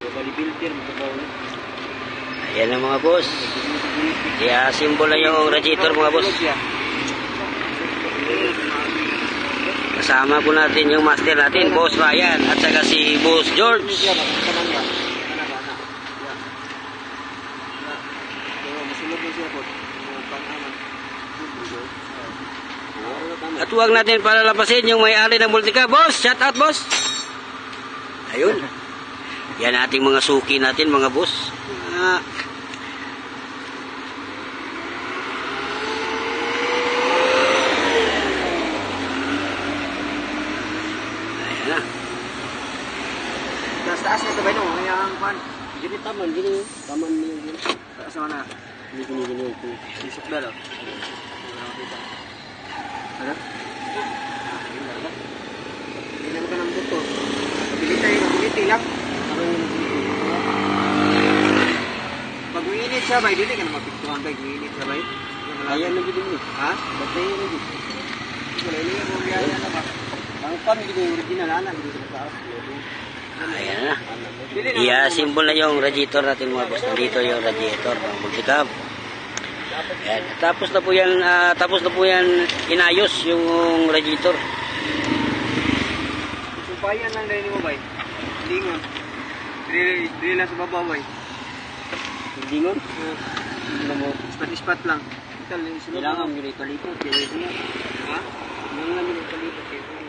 Ayan ang mga boss. Kaya symbol na yung radiator mga boss. Kasama po natin yung master natin, Boss Ryan, at saka si Boss George. At huwag natin palalapasin yung may-ari ng Multica. Boss, shout out boss. Ayun. Yan ating mga suki natin mga boss. Ayan na. Taas na sabay no, yang pan. Gini taman gini gini. Taas mana? Gini. Isok dah loh. Ada? Ini naman ka ng buto. Mabiliti lang. Pag uinit siya bay, dili ka na mapiktuhan bay, uinit siya bay. Ayan na gini ni. Ha? Batay na gini. Wala ini ang biyaya na ba? Ang pan gini original ana gini sa taas. Ayan na. Iya, symbol na yung radiator natin mga boss. Dito yung radiator ng Multica. Ayan. Tapos na po yan inayos yung radiator. Sumpayan lang dahil mo bay. Lingon. Dili lang sa baba bay. Lingon? Ispat lang. Kailangan mo yung kalipot. Ha? Kailangan mo yung kalipot.